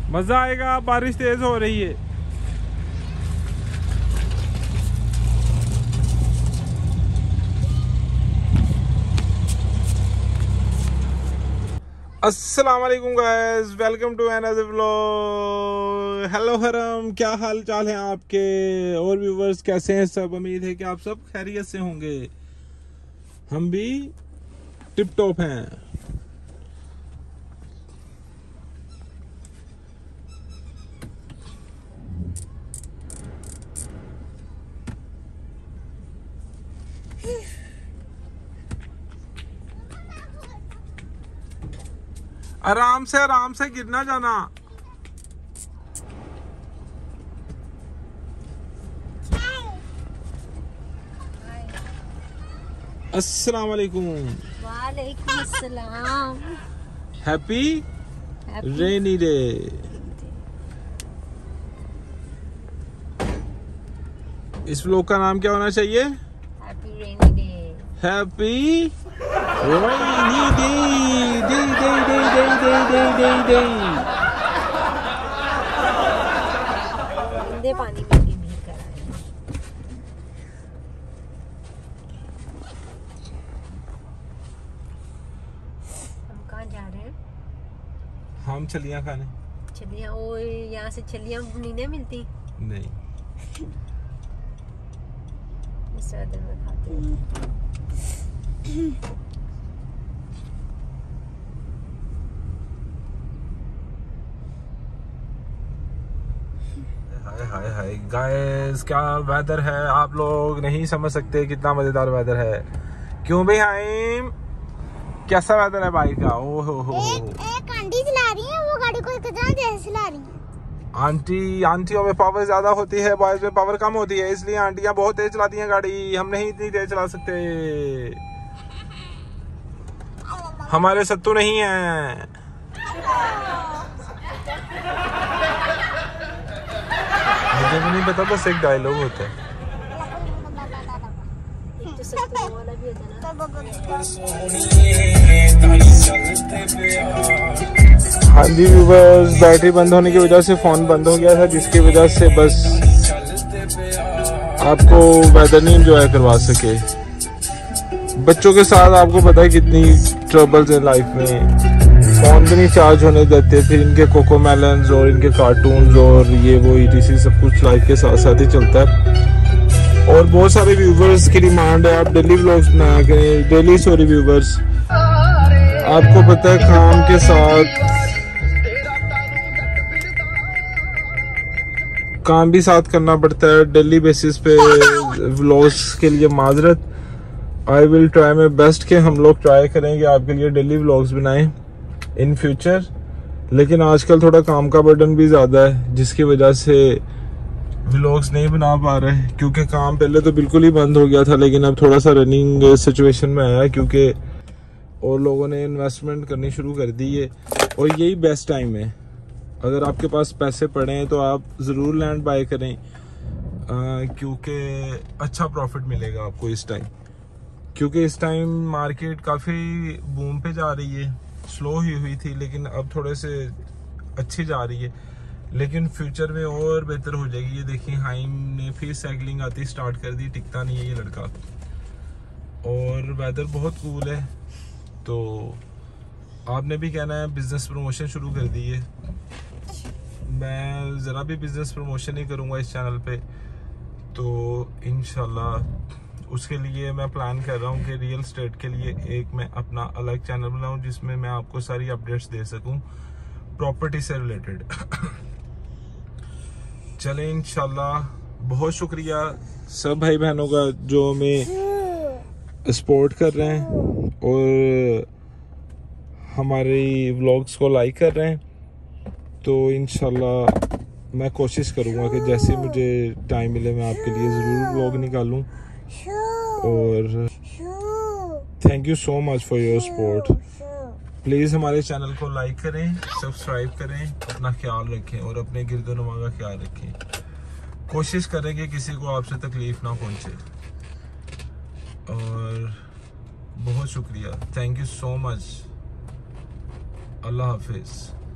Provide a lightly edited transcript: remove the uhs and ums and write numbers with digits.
मजा आएगा। बारिश तेज हो रही है। अस्सलाम वालेकुम guys, welcome to another vlog. Hello Haram, क्या हाल चाल है आपके और व्यूवर्स, कैसे हैं सब? उम्मीद है कि आप सब खैरियत से होंगे। हम भी टिप टॉप हैं। आराम से गिरना जाना। अस्सलाम वालेकुम। वालेकुम अस्सलाम। Happy rainy day. इस व्लॉग का नाम क्या होना चाहिए? Happy rainy day. Happy rainy day day day day day day day day. गंदे पानी में भी भीग कर आए हैं। हम कहाँ जा रहे हैं? हम छलियां खाने। छलियाँ? ओ, यहाँ से छलियाँ नहीं मिलती। नहीं, इस वेदर में खाते हैं। हाय हाय हाय गाइस, क्या वेदर है, आप लोग नहीं समझ सकते कितना मजेदार वेदर है। क्यों भाई हाइम, कैसा वेदर है भाई का? ओ हो। एक आंटी चला रही है, वो गाड़ी को कितना तेज चला रही है। आंटियों में पावर ज्यादा होती है, बॉयज में पावर कम होती है, इसलिए आंटियां बहुत तेज चलाती हैं गाड़ी। हम नहीं इतनी तेज चला सकते, हमारे सत्तू नहीं है। मुझे भी नहीं पता, बस एक डायलॉग होता है। एक तो सत्तू वाला भी होता है ना। हाँ जी व्यूवर्स, बैटरी बंद होने की वजह से फोन बंद हो गया था, जिसकी वजह से बस आपको वेदर नहीं एंजॉय करवा सके। बच्चों के साथ आपको पता है कितनी ट्रबल्स है लाइफ में। फोन भी नहीं चार्ज होने देते, फिर इनके कोकोमेलन्स और इनके कार्टून्स और ये वो ETC सब कुछ लाइफ के साथ साथ ही चलता है। और बहुत सारे व्यूवर्स की डिमांड है आप डेली व्लॉग्स बनाया करें। डेली व्यूवर्स, आपको पता है काम के साथ करना पड़ता है डेली बेसिस पे। व्लॉग्स के लिए माजरत। I will try my best कि हम लोग ट्राई करेंगे आपके लिए डेली व्लॉग्स बनाएं इन फ्यूचर। लेकिन आजकल थोड़ा काम का बर्डन भी ज्यादा है, जिसकी वजह से व्लॉग्स नहीं बना पा रहे, क्योंकि काम पहले तो बिल्कुल ही बंद हो गया था, लेकिन अब थोड़ा सा रनिंग सिचुएशन में आया है, क्योंकि और लोगों ने इन्वेस्टमेंट करनी शुरू कर दी है। और यही बेस्ट टाइम है, अगर आपके पास पैसे पड़े हैं तो आप ज़रूर लैंड बाय करें, क्योंकि अच्छा प्रॉफिट मिलेगा आपको इस टाइम। क्योंकि इस टाइम मार्केट काफ़ी बूम पे जा रही है, स्लो ही हुई थी लेकिन अब थोड़े से अच्छी जा रही है, लेकिन फ्यूचर में और बेहतर हो जाएगी। ये देखिए, हाइम ने फिर साइकिलिंग आती स्टार्ट कर दी, टिकता नहीं है ये लड़का। और वेदर बहुत कूल है, तो आपने भी कहना है बिजनेस प्रमोशन शुरू कर दी है। मैं ज़रा भी बिजनेस प्रमोशन नहीं करूँगा इस चैनल पे, तो इंशाल्लाह उसके लिए मैं प्लान कर रहा हूँ कि रियल एस्टेट के लिए एक मैं अपना अलग चैनल बनाऊँ, जिसमें मैं आपको सारी अपडेट्स दे सकूँ प्रॉपर्टी से रिलेटेड। चले इंशाल्लाह। बहुत शुक्रिया सब भाई बहनों का जो हमें सपोर्ट कर रहे हैं और हमारी व्लॉग्स को लाइक कर रहे हैं। तो इंशाल्लाह मैं कोशिश करूँगा कि जैसे मुझे टाइम मिले मैं आपके लिए ज़रूर व्लॉग निकालूँ। और thank you so much for your support. Please हमारे चैनल को लाइक करें, सब्सक्राइब करें, अपना ख्याल रखें और अपने गिरदोनुमा का ख्याल रखें। कोशिश करें कि किसी को आपसे तकलीफ ना पहुंचे। और बहुत शुक्रिया, थैंक यू सो मच। अल्लाह हाफिज़।